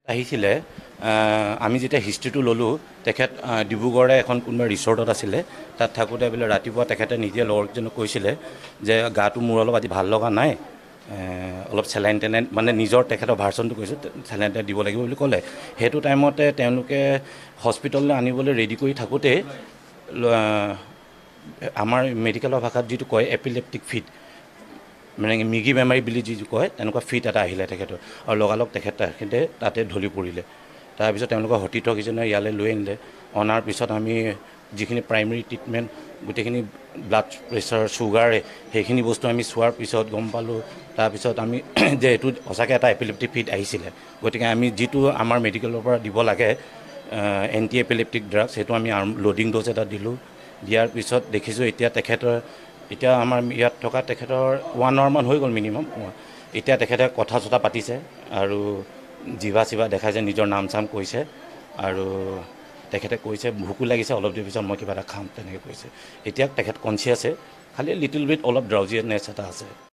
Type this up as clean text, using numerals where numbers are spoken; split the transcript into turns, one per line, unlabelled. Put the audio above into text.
আহিছিলে আমি যেতিয়া হিষ্ট্ৰীটো ল'লোঁ তেখেত ডিব্ৰুগড়ৰে এখন কোনোবা ৰিচৰ্টত আছিলে তাত থাকোঁতে বোলে ৰাতিপুৱা তেখেতে নিজে লগৰজনক কৈছিলে যে গাটো মোৰ অলপ আজি ভাল লগা নাই অলপ চেলাইন টেলাইন মানে নিজৰ তেখেতৰ ভাৰ্চনটো কৈছোঁ চেলাইন টেলাইন দিব লাগিব বুলি ক'লে সেইটো টাইমতে তেওঁলোকে হস্পিটেললৈ আনিবলৈ ৰেডি কৰি থাকোঁতেই আমাৰ মেডিকেলৰ ভাষাত যিটো কয় এপিলেপ্টিক ফিট মানে মিগি বেমাৰী বুলি যিটো কয় তেনেকুৱা ফিট এটা আহিলে তেখেতৰ আৰু লগালগ তেখেতে তাতে ঢলি পৰিলে তাৰপিছত তেওঁলোকৰ সতীৰ্থকেইজনে ইয়ালৈ লৈ আনিলে অনাৰ পিছত আমি যিখিনি প্ৰাইমেৰী ট্ৰিটমেণ্ট গোটেইখিনি ব্লাড প্ৰেছাৰ চুগাৰে সেইখিনি বস্তু আমি চোৱাৰ পিছত গম পালোঁ তাৰপিছত আমি যে এইটো সঁচাকৈ এটা এপিলেপ্টিক ফিট আহিছিলে গতিকে আমি যিটো আমাৰ মেডিকেলৰ পৰা দিব লাগে এণ্টি এপিলেপ্টিক ড্ৰাগছ সেইটো আমি লোডিং ড'জ এটা দিলোঁ দিয়াৰ পিছত দেখিছোঁ এতিয়া আমাৰ ইয়াত থকা তেখেতৰ 1 hour মান হৈ গ'ল মিনিমাম এতিয়া তেখেতে কথা চথা পাতিছে আৰু জিভা চিভা দেখাইছে নিজৰ নাম চাম কৈছে আৰু তেখেতে কৈছে ভোকো লাগিছে অলপ দেৰি পিছত মই কিবা এটা খাম তেনেকৈ কৈছে এতিয়া তেখেত কনচিয়াছে খালি লিটিল বিট অলপ ড্ৰাউজিনেছ এটা আছে